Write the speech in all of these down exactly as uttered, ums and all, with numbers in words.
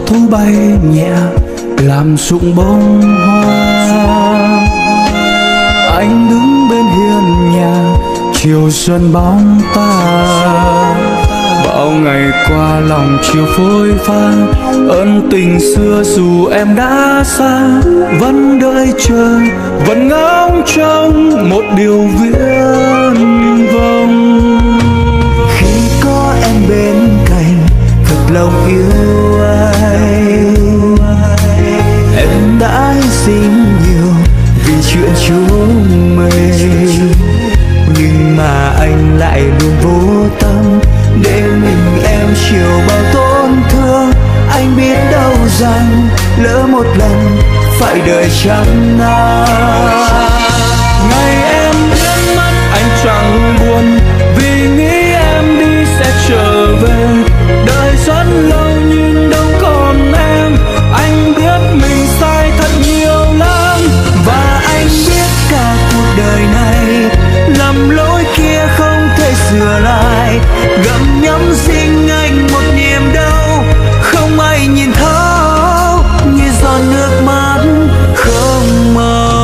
thu bay nhẹ làm rụng bông hoa. Anh đứng bên hiên nhà chiều dần bóng ta. Bao ngày qua lòng chiều phôi pha, ân tình xưa dù em đã xa, vẫn đợi chờ, vẫn ngóng trông một điều viễn vông. Khi có em bên cạnh thật lòng yêu anh, em đã hy sinh nhiều vì chuyện chúng mình, nhưng mà anh lại luôn vô tâm để mình em chịu bao tổn thương. Anh biết đâu rằng lỡ một lần phải đợi trăm năm. Ngày em biến mất anh chẳng buồn, vì nghĩ em đi sẽ trở về. Đợi rất lâu nhưng đâu còn em, anh biết mình sai thật nhiều lắm. Và anh biết cả cuộc đời này lầm lỗi kia không thể sửa lại. Gặm nhấm riêng anh một niềm đau không ai nhìn thấu, như giọt nước mắt không màu.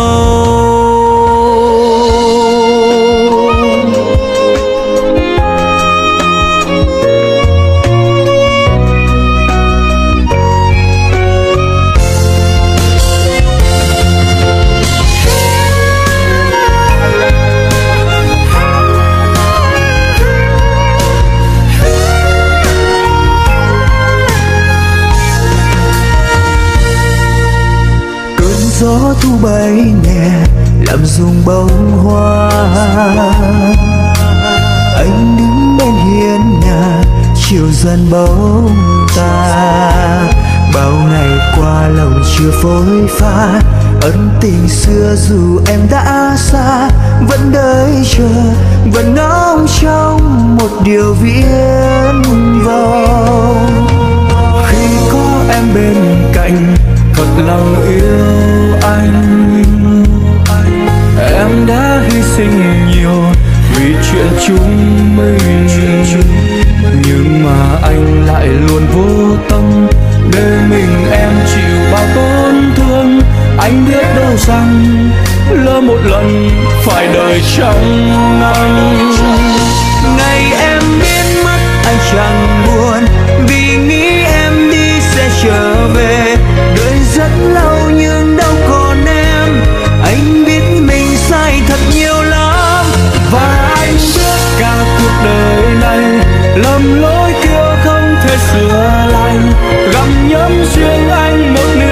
Gió thu bay nhẹ làm rụng bông hoa. Anh đứng bên hiên nhà chiều dần bóng ta. Bao ngày qua lòng chưa phôi pha, ân tình xưa dù em đã xa, vẫn đợi chờ, vẫn ngóng trông một điều viễn vông. Khi có em bên cạnh thật lòng yêu anh, em đã hy sinh nhiều vì chuyện chúng mình, nhưng mà anh lại luôn vô tâm để mình em chịu bao tổn thương. Anh biết đâu rằng lỡ một lần phải đợi trăm năm. Ngày em biến mất anh chẳng buồn, vì nghĩ em đi sẽ trở về. Đợi rất lâu nhưng đâu còn em, anh biết mình sai thật nhiều lắm. Và anh biết cả cuộc đời này lầm lỗi kia không thể sửa lại. Gặm nhấm riêng anh một niềm